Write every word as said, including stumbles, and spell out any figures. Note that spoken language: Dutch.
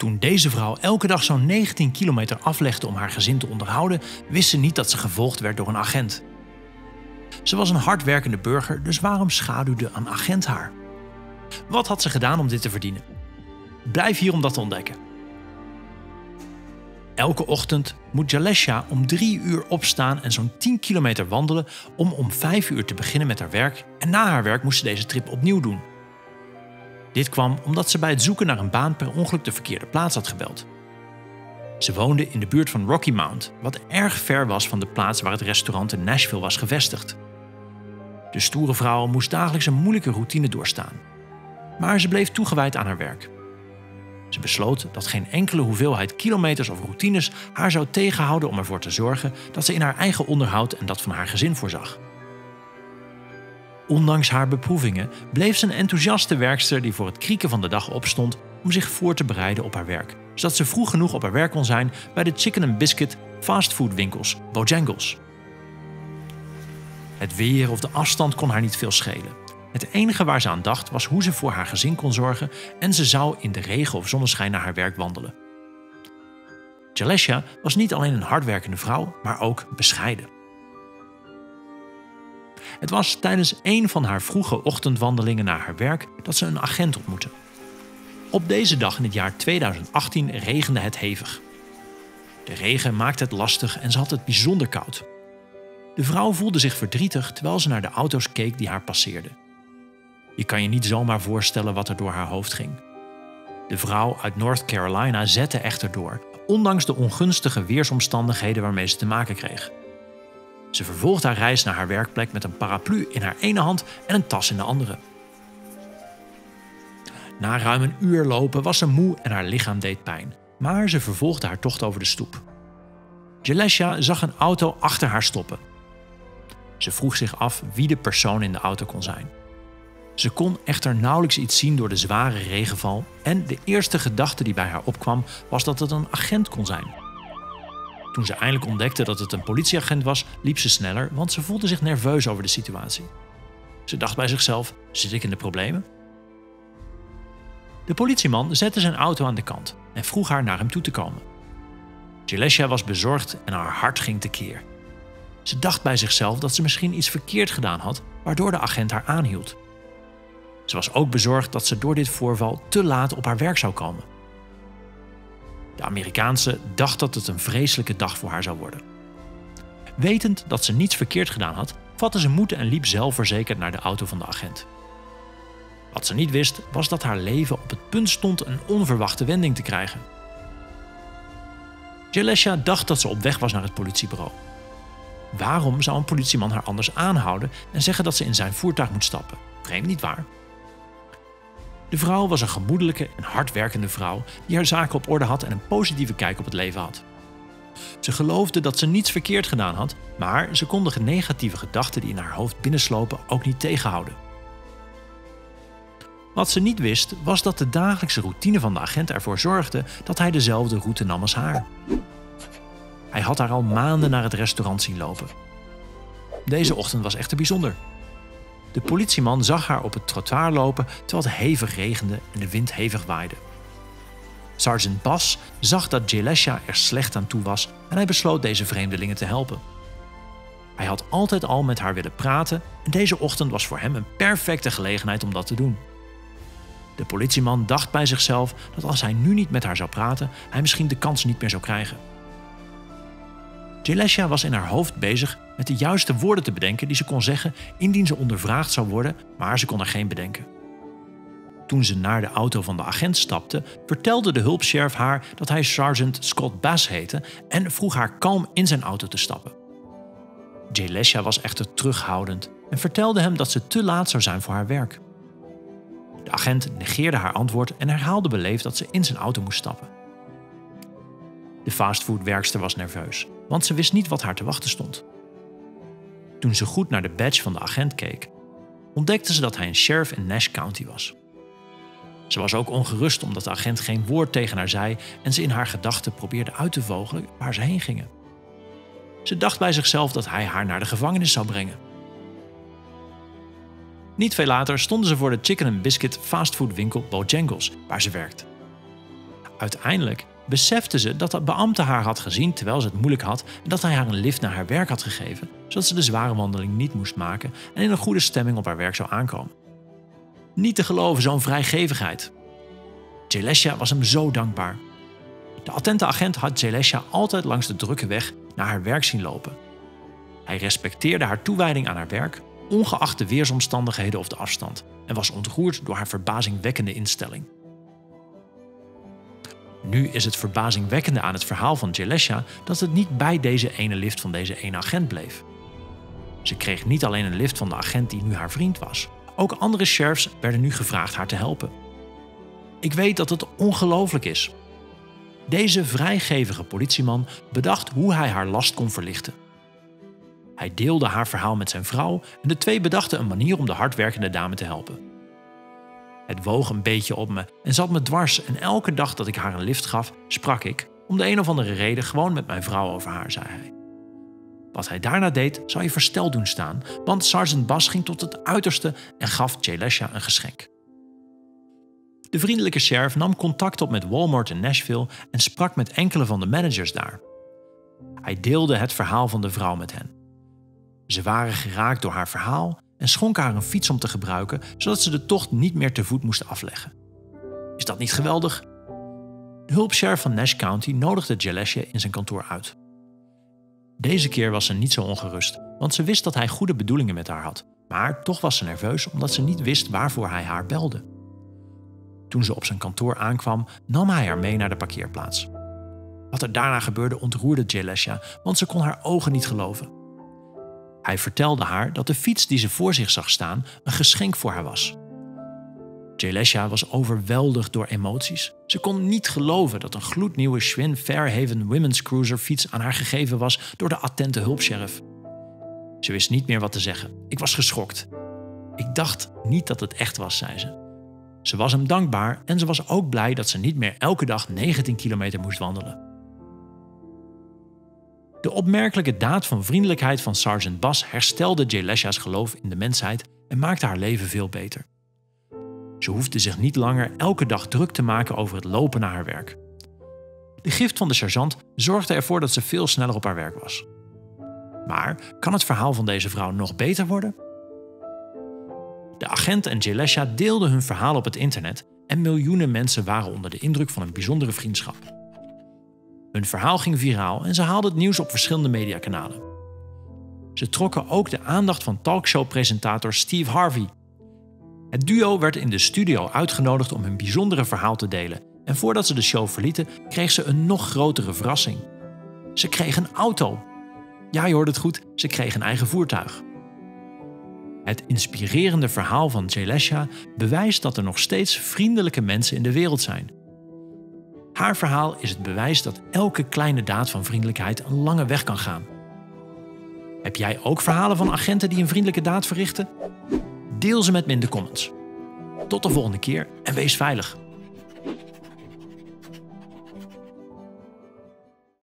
Toen deze vrouw elke dag zo'n negentien kilometer aflegde om haar gezin te onderhouden, wist ze niet dat ze gevolgd werd door een agent. Ze was een hardwerkende burger, dus waarom schaduwde een agent haar? Wat had ze gedaan om dit te verdienen? Blijf hier om dat te ontdekken. Elke ochtend moet Jalesha om drie uur opstaan en zo'n tien kilometer wandelen om om vijf uur te beginnen met haar werk en na haar werk moest ze deze trip opnieuw doen. Dit kwam omdat ze bij het zoeken naar een baan per ongeluk de verkeerde plaats had gebeld. Ze woonde in de buurt van Rocky Mount, wat erg ver was van de plaats waar het restaurant in Nashville was gevestigd. De stoere vrouw moest dagelijks een moeilijke routine doorstaan. Maar ze bleef toegewijd aan haar werk. Ze besloot dat geen enkele hoeveelheid kilometers of routines haar zou tegenhouden om ervoor te zorgen dat ze in haar eigen onderhoud en dat van haar gezin voorzag. Ondanks haar beproevingen bleef ze een enthousiaste werkster die voor het krieken van de dag opstond om zich voor te bereiden op haar werk, zodat ze vroeg genoeg op haar werk kon zijn bij de chicken and biscuit fastfoodwinkels Bojangles. Het weer of de afstand kon haar niet veel schelen. Het enige waar ze aan dacht was hoe ze voor haar gezin kon zorgen en ze zou in de regen of zonneschijn naar haar werk wandelen. Jalesha was niet alleen een hardwerkende vrouw, maar ook bescheiden. Het was tijdens een van haar vroege ochtendwandelingen naar haar werk dat ze een agent ontmoette. Op deze dag in het jaar tweeduizend achttien regende het hevig. De regen maakte het lastig en ze had het bijzonder koud. De vrouw voelde zich verdrietig terwijl ze naar de auto's keek die haar passeerden. Je kan je niet zomaar voorstellen wat er door haar hoofd ging. De vrouw uit North Carolina zette echter door, ondanks de ongunstige weersomstandigheden waarmee ze te maken kreeg. Ze vervolgde haar reis naar haar werkplek met een paraplu in haar ene hand en een tas in de andere. Na ruim een uur lopen was ze moe en haar lichaam deed pijn, maar ze vervolgde haar tocht over de stoep. Jalesha zag een auto achter haar stoppen. Ze vroeg zich af wie de persoon in de auto kon zijn. Ze kon echter nauwelijks iets zien door de zware regenval en de eerste gedachte die bij haar opkwam was dat het een agent kon zijn. Toen ze eindelijk ontdekte dat het een politieagent was, liep ze sneller, want ze voelde zich nerveus over de situatie. Ze dacht bij zichzelf, zit ik in de problemen? De politieman zette zijn auto aan de kant en vroeg haar naar hem toe te komen. Jalesha was bezorgd en haar hart ging tekeer. Ze dacht bij zichzelf dat ze misschien iets verkeerd gedaan had, waardoor de agent haar aanhield. Ze was ook bezorgd dat ze door dit voorval te laat op haar werk zou komen. De Amerikaanse dacht dat het een vreselijke dag voor haar zou worden. Wetend dat ze niets verkeerd gedaan had, vatte ze moed en liep zelfverzekerd naar de auto van de agent. Wat ze niet wist, was dat haar leven op het punt stond een onverwachte wending te krijgen. Jalesha dacht dat ze op weg was naar het politiebureau. Waarom zou een politieman haar anders aanhouden en zeggen dat ze in zijn voertuig moet stappen? Vreemd, niet waar? De vrouw was een gemoedelijke en hardwerkende vrouw die haar zaken op orde had en een positieve kijk op het leven had. Ze geloofde dat ze niets verkeerd gedaan had, maar ze kon de negatieve gedachten die in haar hoofd binnenslopen ook niet tegenhouden. Wat ze niet wist, was dat de dagelijkse routine van de agent ervoor zorgde dat hij dezelfde route nam als haar. Hij had haar al maanden naar het restaurant zien lopen. Deze ochtend was echter bijzonder. De politieman zag haar op het trottoir lopen terwijl het hevig regende en de wind hevig waaide. Sergeant Bass zag dat Jalesha er slecht aan toe was en hij besloot deze vreemdelingen te helpen. Hij had altijd al met haar willen praten en deze ochtend was voor hem een perfecte gelegenheid om dat te doen. De politieman dacht bij zichzelf dat als hij nu niet met haar zou praten, hij misschien de kans niet meer zou krijgen. Jalesha was in haar hoofd bezig met de juiste woorden te bedenken die ze kon zeggen indien ze ondervraagd zou worden, maar ze kon er geen bedenken. Toen ze naar de auto van de agent stapte, vertelde de hulpsheriff haar dat hij Sergeant Scott Bass heette en vroeg haar kalm in zijn auto te stappen. Jalesha was echter terughoudend en vertelde hem dat ze te laat zou zijn voor haar werk. De agent negeerde haar antwoord en herhaalde beleefd dat ze in zijn auto moest stappen. De fastfoodwerkster was nerveus, want ze wist niet wat haar te wachten stond. Toen ze goed naar de badge van de agent keek, ontdekte ze dat hij een sheriff in Nash County was. Ze was ook ongerust omdat de agent geen woord tegen haar zei en ze in haar gedachten probeerde uit te vogelen waar ze heen gingen. Ze dacht bij zichzelf dat hij haar naar de gevangenis zou brengen. Niet veel later stonden ze voor de chicken and biscuit fastfoodwinkel Bojangles, waar ze werkt. Uiteindelijk besefte ze dat de beambte haar had gezien terwijl ze het moeilijk had en dat hij haar een lift naar haar werk had gegeven, zodat ze de zware wandeling niet moest maken en in een goede stemming op haar werk zou aankomen. Niet te geloven, zo'n vrijgevigheid. Jelesha was hem zo dankbaar. De attente agent had Jelesha altijd langs de drukke weg naar haar werk zien lopen. Hij respecteerde haar toewijding aan haar werk, ongeacht de weersomstandigheden of de afstand, en was ontroerd door haar verbazingwekkende instelling. Nu is het verbazingwekkende aan het verhaal van Jelesha dat het niet bij deze ene lift van deze ene agent bleef. Ze kreeg niet alleen een lift van de agent die nu haar vriend was. Ook andere sheriffs werden nu gevraagd haar te helpen. Ik weet dat het ongelooflijk is. Deze vrijgevige politieman bedacht hoe hij haar last kon verlichten. Hij deelde haar verhaal met zijn vrouw en de twee bedachten een manier om de hardwerkende dame te helpen. Het woog een beetje op me en zat me dwars en elke dag dat ik haar een lift gaf, sprak ik, om de een of andere reden, gewoon met mijn vrouw over haar, zei hij. Wat hij daarna deed, zou je versteld doen staan, want sergeant Bass ging tot het uiterste en gaf Jelesha een geschenk. De vriendelijke sheriff nam contact op met Walmart in Nashville en sprak met enkele van de managers daar. Hij deelde het verhaal van de vrouw met hen. Ze waren geraakt door haar verhaal en schonken haar een fiets om te gebruiken, zodat ze de tocht niet meer te voet moesten afleggen. Is dat niet geweldig? De hulpsheriff van Nash County nodigde Jelesha in zijn kantoor uit. Deze keer was ze niet zo ongerust, want ze wist dat hij goede bedoelingen met haar had, maar toch was ze nerveus omdat ze niet wist waarvoor hij haar belde. Toen ze op zijn kantoor aankwam, nam hij haar mee naar de parkeerplaats. Wat er daarna gebeurde ontroerde Jelesha, want ze kon haar ogen niet geloven. Hij vertelde haar dat de fiets die ze voor zich zag staan een geschenk voor haar was. Jelesha was overweldigd door emoties. Ze kon niet geloven dat een gloednieuwe Schwinn Fairhaven Women's Cruiser fiets aan haar gegeven was door de attente hulpsheriff. Ze wist niet meer wat te zeggen. Ik was geschokt. Ik dacht niet dat het echt was, zei ze. Ze was hem dankbaar en ze was ook blij dat ze niet meer elke dag negentien kilometer moest wandelen. De opmerkelijke daad van vriendelijkheid van sergeant Bass herstelde Jelesha's geloof in de mensheid en maakte haar leven veel beter. Ze hoefde zich niet langer elke dag druk te maken over het lopen naar haar werk. De gift van de sergeant zorgde ervoor dat ze veel sneller op haar werk was. Maar kan het verhaal van deze vrouw nog beter worden? De agent en Jelesha deelden hun verhaal op het internet en miljoenen mensen waren onder de indruk van een bijzondere vriendschap. Hun verhaal ging viraal en ze haalden het nieuws op verschillende mediakanalen. Ze trokken ook de aandacht van talkshow-presentator Steve Harvey. Het duo werd in de studio uitgenodigd om hun bijzondere verhaal te delen en voordat ze de show verlieten kreeg ze een nog grotere verrassing. Ze kreeg een auto. Ja, je hoort het goed, ze kreeg een eigen voertuig. Het inspirerende verhaal van Jelesha bewijst dat er nog steeds vriendelijke mensen in de wereld zijn. Haar verhaal is het bewijs dat elke kleine daad van vriendelijkheid een lange weg kan gaan. Heb jij ook verhalen van agenten die een vriendelijke daad verrichten? Deel ze met me in de comments. Tot de volgende keer en wees veilig.